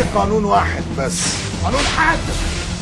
قانون واحد بس، قانون حاتم.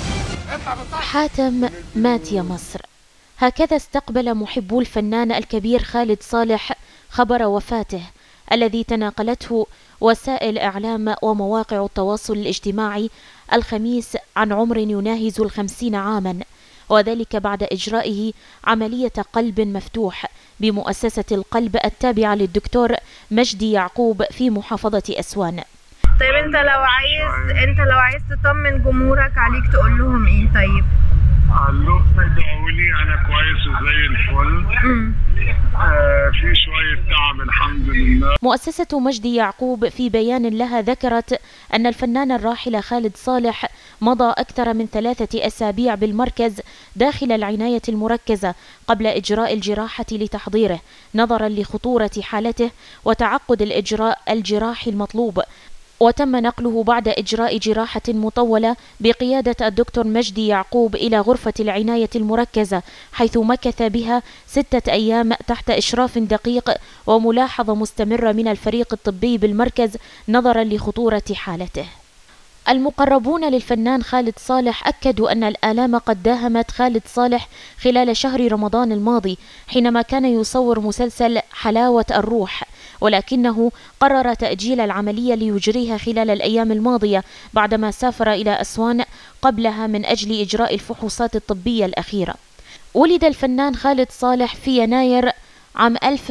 حاتم مات يا مصر. هكذا استقبل محبو الفنان الكبير خالد صالح خبر وفاته الذي تناقلته وسائل إعلام ومواقع التواصل الاجتماعي الخميس عن عمر يناهز 50 عاما، وذلك بعد إجرائه عملية قلب مفتوح بمؤسسة القلب التابعة للدكتور مجدي يعقوب في محافظة أسوان. طيب انت لو عايز تطمن جمهورك عليك تقول لهم ايه؟ طيب قال له ادعوا لي انا كويس وزي الفل. في شويه تعب الحمد لله. مؤسسة مجدي يعقوب في بيان لها ذكرت أن الفنان الراحل خالد صالح مضى أكثر من 3 أسابيع بالمركز داخل العناية المركزة قبل إجراء الجراحة لتحضيره نظرا لخطورة حالته وتعقد الإجراء الجراحي المطلوب، وتم نقله بعد إجراء جراحة مطولة بقيادة الدكتور مجدي يعقوب إلى غرفة العناية المركزة، حيث مكث بها 6 أيام تحت إشراف دقيق وملاحظة مستمرة من الفريق الطبي بالمركز نظرا لخطورة حالته. المقربون للفنان خالد صالح أكدوا أن الآلام قد داهمت خالد صالح خلال شهر رمضان الماضي حينما كان يصور مسلسل حلاوة الروح، ولكنه قرر تأجيل العملية ليجريها خلال الأيام الماضية بعدما سافر إلى أسوان قبلها من أجل إجراء الفحوصات الطبية الأخيرة. ولد الفنان خالد صالح في يناير عام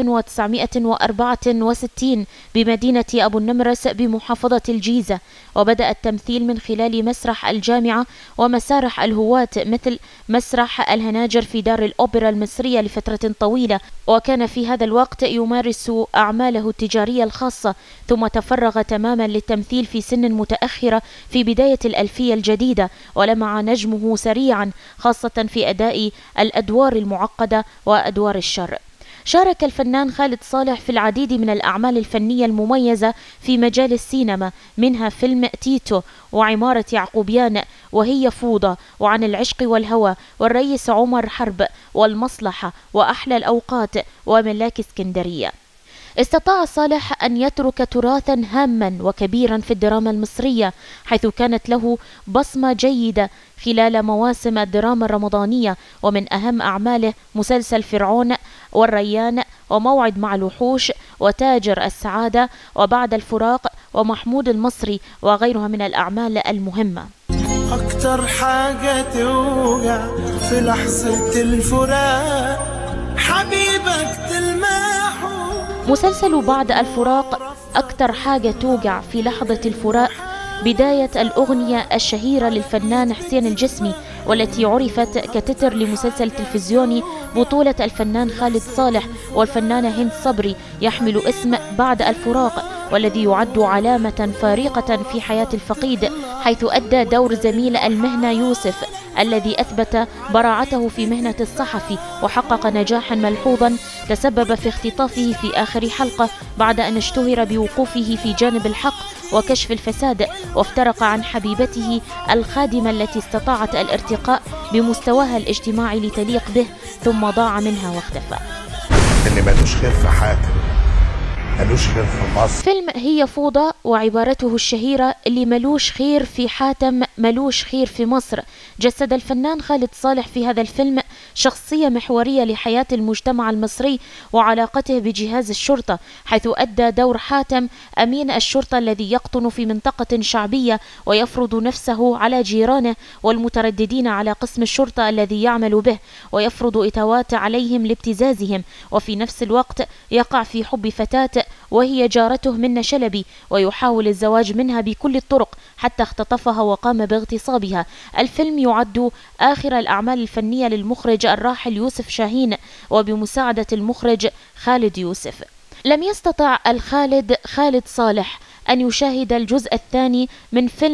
1964 بمدينة أبو النمرس بمحافظة الجيزة، وبدأ التمثيل من خلال مسرح الجامعة ومسارح الهواة مثل مسرح الهناجر في دار الأوبرا المصرية لفترة طويلة، وكان في هذا الوقت يمارس أعماله التجارية الخاصة، ثم تفرغ تماما للتمثيل في سن متأخرة في بداية الألفية الجديدة، ولمع نجمه سريعا خاصة في أداء الأدوار المعقدة وأدوار الشر. شارك الفنان خالد صالح في العديد من الأعمال الفنية المميزة في مجال السينما، منها فيلم تيتو وعمارة يعقوبيان وهي فوضى وعن العشق والهوى والرئيس عمر حرب والمصلحة وأحلى الأوقات وملاك اسكندرية. استطاع صالح أن يترك تراثا هاما وكبيرا في الدراما المصرية، حيث كانت له بصمة جيدة خلال مواسم الدراما الرمضانية، ومن أهم أعماله مسلسل فرعون والريان وموعد مع الوحوش وتاجر السعادة وبعد الفراق ومحمود المصري وغيرها من الأعمال المهمة. أكتر حاجة توجع في لحظة الفراق حبيبك تلمحه. مسلسل بعد الفراق أكتر حاجة توجع في لحظة الفراق بداية الأغنية الشهيرة للفنان حسين الجسمي، والتي عرفت كتتر لمسلسل تلفزيوني بطولة الفنان خالد صالح والفنانة هند صبري يحمل اسم بعد الفراق، والذي يعد علامة فارقة في حياة الفقيد، حيث أدى دور زميل المهنة يوسف الذي أثبت براعته في مهنة الصحفي وحقق نجاحا ملحوظا تسبب في اختطافه في آخر حلقة بعد أن اشتهر بوقوفه في جانب الحق وكشف الفساد، وافترق عن حبيبته الخادمة التي استطاعت الارتقاء بمستواها الاجتماعي لتليق به، ثم ضاع منها واختفى. اللي مالوش خير في حاتم مالوش خير في مصر. فيلم هي فوضى وعبارته الشهيرة اللي ملوش خير في حاتم ملوش خير في مصر، جسد الفنان خالد صالح في هذا الفيلم شخصية محورية لحياة المجتمع المصري وعلاقته بجهاز الشرطة، حيث أدى دور حاتم أمين الشرطة الذي يقطن في منطقة شعبية ويفرض نفسه على جيرانه والمترددين على قسم الشرطة الذي يعمل به، ويفرض إتاوات عليهم لابتزازهم، وفي نفس الوقت يقع في حب فتاة وهي جارته منة شلبي ويحاول الزواج منها بكل الطرق حتى اختطفها وقام باغتصابها. الفيلم يعد آخر الأعمال الفنية للمخرج الراحل يوسف شاهين وبمساعدة المخرج خالد يوسف. لم يستطع الخالد خالد صالح أن يشاهد الجزء الثاني من فيلم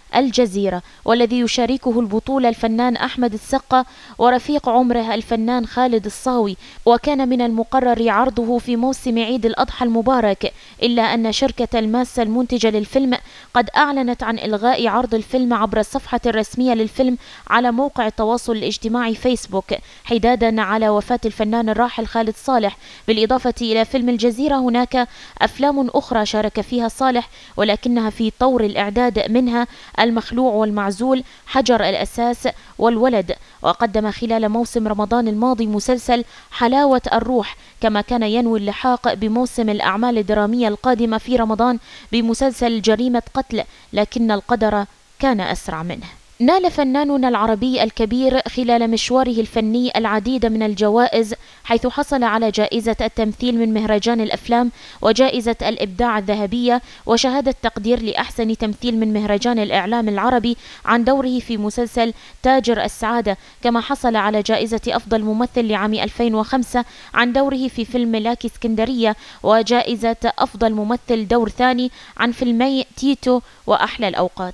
الجزيرة، والذي يشاركه البطولة الفنان أحمد السقا ورفيق عمره الفنان خالد الصاوي، وكان من المقرر عرضه في موسم عيد الأضحى المبارك، إلا أن شركة الماسة المنتجة للفيلم قد أعلنت عن إلغاء عرض الفيلم عبر الصفحة الرسمية للفيلم على موقع التواصل الاجتماعي فيسبوك، حدادا على وفاة الفنان الراحل خالد صالح. بالإضافة إلى فيلم الجزيرة هناك أفلام أخرى شارك فيها صالح ولكنها في طور الإعداد، منها المخلوع والمعزول، حجر الأساس، والولد. وقدم خلال موسم رمضان الماضي مسلسل حلاوة الروح، كما كان ينوي اللحاق بموسم الأعمال الدرامية القادمة في رمضان بمسلسل جريمة قتل، لكن القدر كان أسرع منه. نال فناننا العربي الكبير خلال مشواره الفني العديد من الجوائز، حيث حصل على جائزة التمثيل من مهرجان الأفلام وجائزة الإبداع الذهبية وشهادة تقدير لأحسن تمثيل من مهرجان الإعلام العربي عن دوره في مسلسل تاجر السعادة، كما حصل على جائزة أفضل ممثل لعام 2005 عن دوره في فيلم ملاك اسكندرية، وجائزة أفضل ممثل دور ثاني عن فيلمي تيتو وأحلى الأوقات.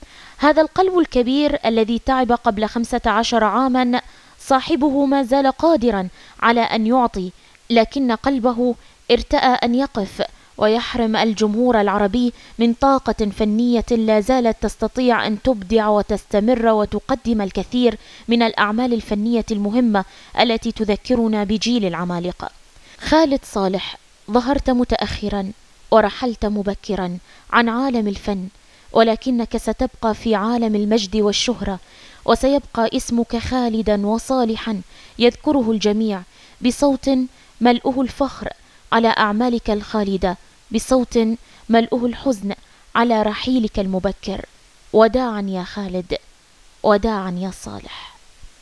هذا القلب الكبير الذي تعب قبل 15 عاما صاحبه ما زال قادرا على أن يعطي، لكن قلبه ارتأى أن يقف ويحرم الجمهور العربي من طاقة فنية لا زالت تستطيع أن تبدع وتستمر وتقدم الكثير من الأعمال الفنية المهمة التي تذكرنا بجيل العمالقة. خالد صالح، ظهرت متأخرا ورحلت مبكرا عن عالم الفن، ولكنك ستبقى في عالم المجد والشهرة، وسيبقى اسمك خالدا وصالحا يذكره الجميع بصوت ملؤه الفخر على أعمالك الخالدة، بصوت ملؤه الحزن على رحيلك المبكر. وداعا يا خالد، وداعا يا صالح.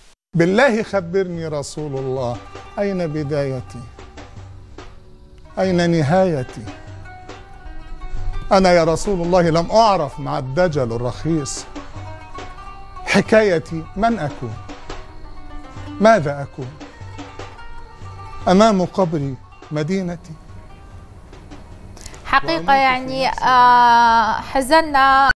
بالله خبرني رسول الله، أين بدايتي؟ أين نهايتي؟ أنا يا رسول الله لم أعرف مع الدجل الرخيص. حكايتي من أكون؟ ماذا أكون؟ أمام قبري مدينتي. حقيقة يعني حزننا